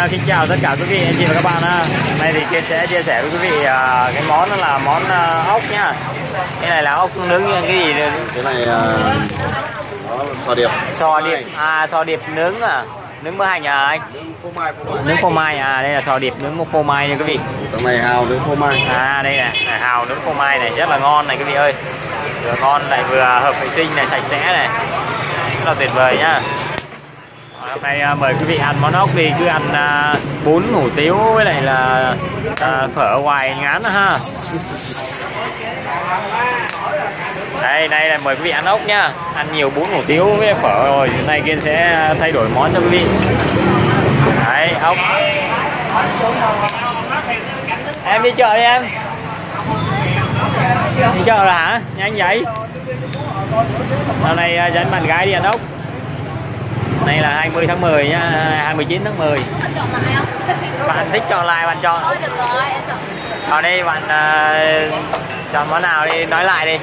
xin chào tất cả quý vị anh chị và các bạn ha. Hôm nay thì Kiên sẽ chia sẻ với quý vị cái món đó là món ốc nhá. Cái này là ốc nướng cái gì nữa? Cái này đó là sò điệp. Sò điệp. À, sò điệp nướng à? Nướng mỡ hành à anh? Nướng phô mai à? Đây là sò điệp nướng phô mai nha quý vị. Cái này hào nướng phô mai. À đây nè, hào nướng phô mai này rất là ngon này quý vị ơi. Vừa ngon lại vừa hợp vệ sinh này, sạch sẽ này. Rất là tuyệt vời nhá. Hôm nay mời quý vị ăn món ốc đi, cứ ăn bún hủ tiếu với lại là phở hoài ngán ha. Đây là mời quý vị ăn ốc nhá, ăn nhiều bún hủ tiếu với phở rồi. Hôm nay Kiên sẽ thay đổi món cho quý vị. Đấy, ốc. Em đi chợ đi em. Đi chợ là hả? Nhanh vậy. Hôm nay dẫn bạn gái đi ăn ốc. Này là 20 tháng 10 nhá, 29 tháng 10. Bạn thích chọn lại bạn chọn. Ở đây bạn chọn món nào đi, nói lại đi.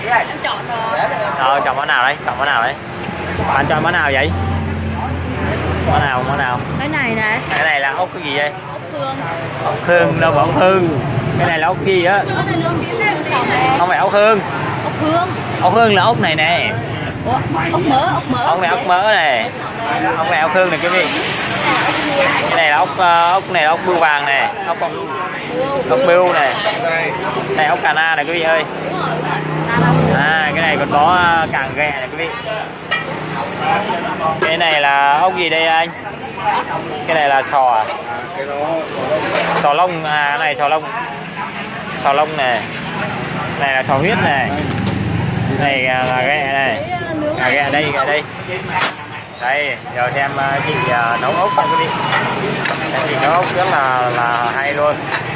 Chọn món nào đấy, chọn món nào đấy. Bạn chọn món nào vậy? Món nào? Cái này này. Cái này là ốc cái gì đây? Ốc hương. Ốc hương đâu mà ốc hương. Cái này là ốc gì á? Không phải ốc hương. Ốc hương. Ốc hương là ốc này nè. Ủa, ốc mỡ. Ốc này ốc mỡ này. Ốc này ốc hương này quý vị. Cái này là ốc này là ốc bươu vàng này, ốc bươu này. Này ốc cà na này quý vị ơi. À cái này còn có càng ghẹ này quý vị. Cái này là ốc gì đây anh? Cái này là sò à? Sò lông à, cái này sò lông. Sò lông này. Này là sò huyết này. Này là ghẹ này. Ghẹ đây. Đây, giờ xem chị nấu ốc nha quý vị. Chị nấu ốc rất là hay luôn.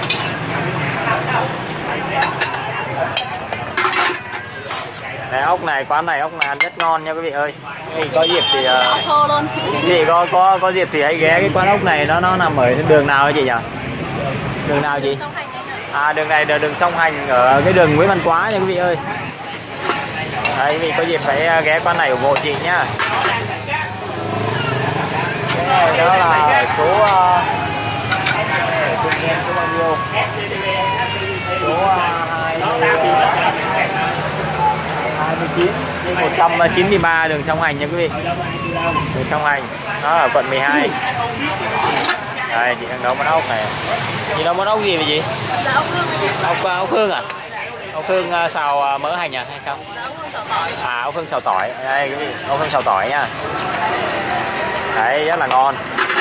Đây, ốc này, quán này ốc này ăn rất ngon nha quý vị ơi. Thì có dịp thì chị có dịp thì hãy ghé cái quán ốc này, nó nằm ở đường nào hả chị nhỉ? Đường nào chị? À đường này là đường Song Hành, ở cái đường Nguyễn Văn Quá nha quý vị ơi. Đấy, quý vị có dịp phải ghé quán này ủng hộ chị nhá. Cái này đó là số tự nhiên số bao nhiêu? Số 29 193 đường Song Hành nha quý vị. Đường Song Hành, nó ở quận 12. Đây chị đang nấu món ốc này. Chị nấu món ốc gì vậy chị? Ốc hương à? Ốc hương xào mỡ hành à hay không? À ốc hương xào tỏi. Đây quý vị, ốc hương xào tỏi nha. Đấy rất là ngon.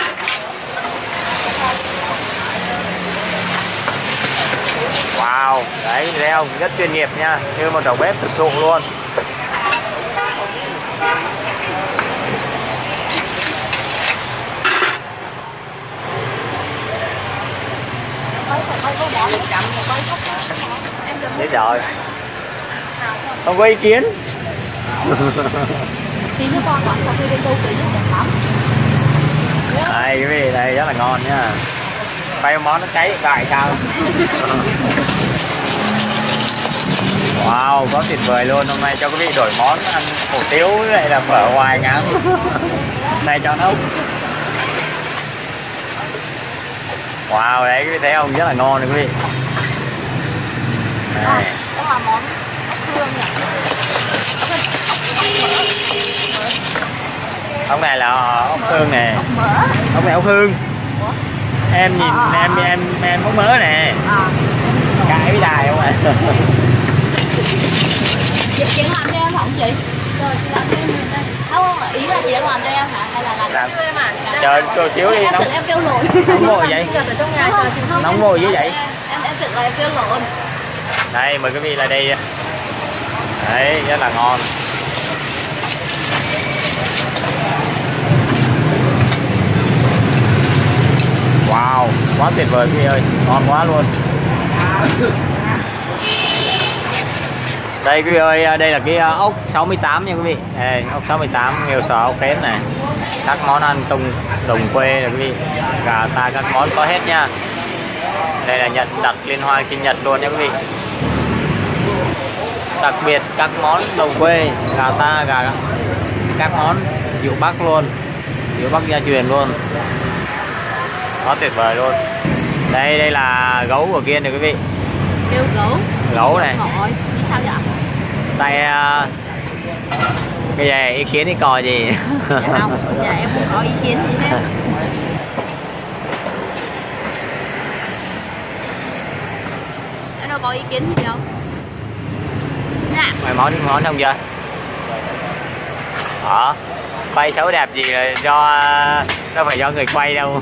Wow, đấy thấy không, rất chuyên nghiệp nha, như một đầu bếp thực thụ luôn. Thế rồi, không có ý kiến. Tí nữa con gọi cà phê bên đâu tí đẹp lắm. Đây quý vị, đây rất là ngon nha. Quay món nó cháy gài sao. Wow, có tuyệt vời luôn. Hôm nay cho quý vị đổi món ăn hủ tiếu với lại là phở hoài ngán. Hôm nay cho ốc. Wow, đấy quý vị thấy không, rất là ngon này quý vị. Đây. Đó là món ốc hương nhỉ? Ốc này là ốc hương nè. Ốc này ốc hương. Em nhìn em ốc mỡ nè. Cãi với đài không ạ? Chị làm cho em hả chị? Rồi chị làm cho em đây. Không, ý là chị đang làm cho em hả? Hay là làm cho em à? Chờ chiếu đi. Em em kêu lộn. Nóng vội vậy? Nóng vội dữ vậy? Em thực là em kêu lộn. Đây mời quý vị lại đây. Đấy rất là ngon. Wow, quá tuyệt vời quý vị ơi, ngon quá luôn. Đây quý vị ơi, đây là cái ốc 68 nha quý vị. Đây, ốc 68 nghêu sò ốc hến này. Các món ăn đồng quê này quý vị. Gà ta các món có hết nha. Đây là nhận đặt liên hoan sinh nhật luôn nha quý vị. Đặc biệt các món đồng quê, gà ta, gà các món rượu Bắc luôn. Rượu Bắc gia truyền luôn. Nó tuyệt vời luôn. Đây là gấu của Kiên này quý vị. Kêu gấu. Gấu này. Ngồi. Đi sao vậy? Tay cái gì ý kiến đi cò gì? Dạ không, dạ em không có ý kiến gì hết. Em đâu có ý kiến gì đâu. Dạ. Mày món xong chưa? Đó. Quay xấu đẹp gì là đâu phải do người quay đâu.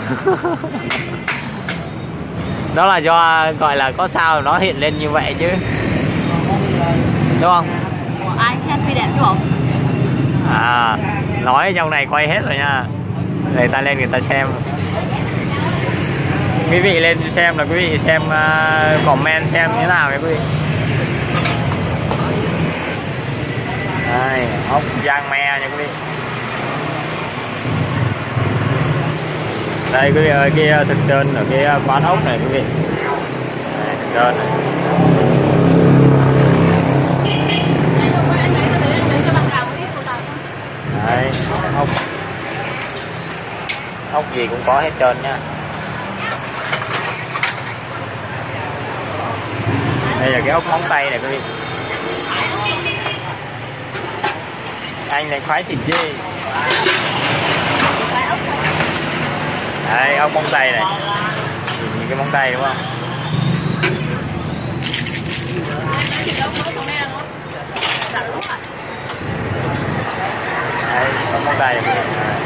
Đó là do gọi là có sao nó hiện lên như vậy chứ, đúng không? Ủa, ai khen tuy đẹp đúng không? À, nói trong này quay hết rồi nha, người ta lên người ta xem. Quý vị lên xem là quý vị xem comment xem như thế nào vậy quý vị. Đây, ốc giang me nha quý vị. Đây quý vị ơi, cái thực đơn ở cái quán ốc này quý vị. Đây, thực đơn này. Đấy, ốc gì cũng có hết trơn nha. Đây là cái ốc móng tay này quý vị. Anh này khoái thịt dê. Đây, ốc móng tay này. Nhìn cái móng tay đúng không? Đấy, ốc móng tay này.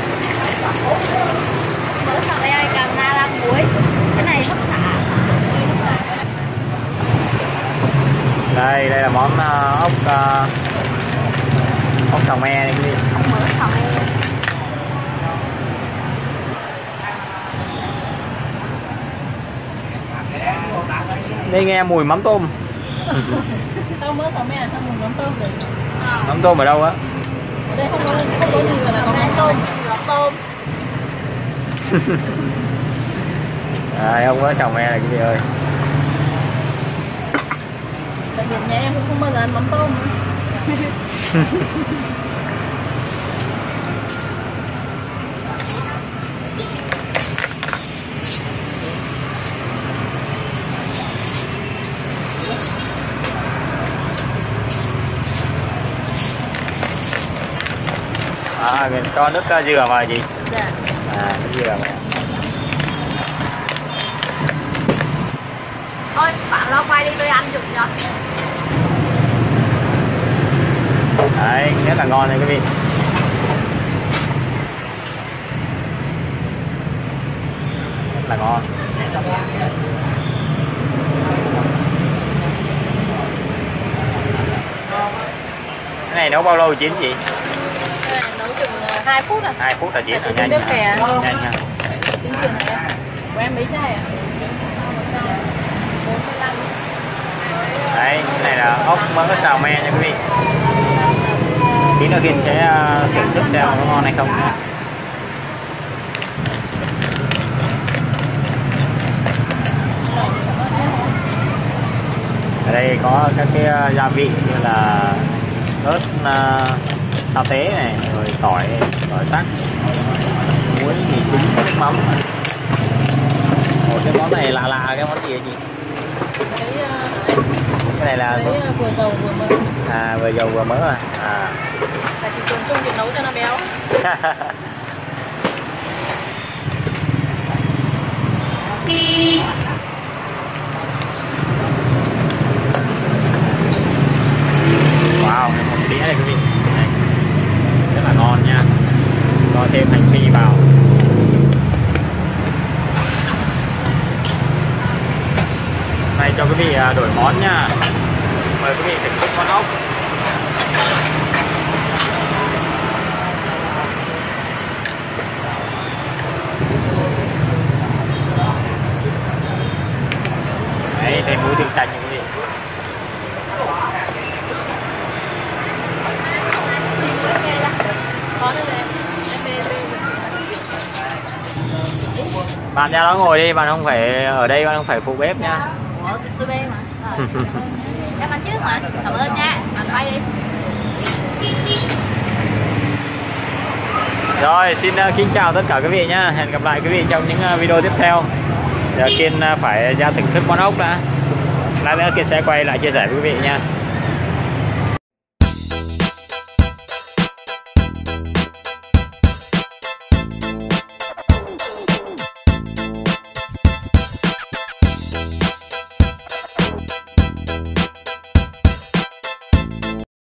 Mỡ sào đây cam na rang muối. Cái này hấp xả. Đây là món ốc xào me này quý vị. Mỡ sào me. Đây nghe mùi mắm tôm. Sao mỡ sào me là sao mùi mắm tôm rồi? Mắm tôm ở đâu á? Ở đây không có gì là có mắm tôm, mắm tôm. Không có xào me này quý vị ơi. Tại vì nhà em cũng không bao giờ ăn mắm tôm nữa. Cho nước dừa vào gì? Dạ. Nước dừa vào. Thôi, bạn lo quay đi tôi ăn chụp cho. Đấy, rất là ngon này quý vị. Rất là ngon. Cái này nấu bao lâu chín chị? Nấu chừng 2 phút à? 2 phút là chín rồi, nhanh nha. Nhanh nha. Tính tiền này của em mấy chai à? 45. Đấy, cái này là ốc mỡ xào me nha quý vị. Tí nữa Kiên sẽ thưởng thức xem có ngon hay không nha. Ở đây có các cái gia vị như là ớt sa tế này, rồi tỏi sắc, muối, mì chính, nước mắm. Một cái món này lạ cái món gì vậy chị? Cái này là vừa dầu vừa mỡ. vừa dầu vừa mỡ à? Là chỉ dùng chung việc nấu cho nó béo. Wow, một đĩa này quý vị. Đây. Rất là ngon nha. Cho thêm hành phi vào. Này cho quý vị đổi món nha. Mời quý vị thưởng thức món ốc. Đấy, thêm muối tương chanh nha quý vị. Bạn ra đó ngồi đi, bạn không phải ở đây, bạn không phải phụ bếp nha. Ủa, tôi bê mà. Em ăn trước mà. Cảm ơn nha. Bạn quay đi. Rồi xin kính chào tất cả quý vị nhá. Hẹn gặp lại quý vị trong những video tiếp theo. Giờ Kiên phải ra thưởng thức món ốc đã. Lát nữa Kiên sẽ quay lại chia sẻ với quý vị nha.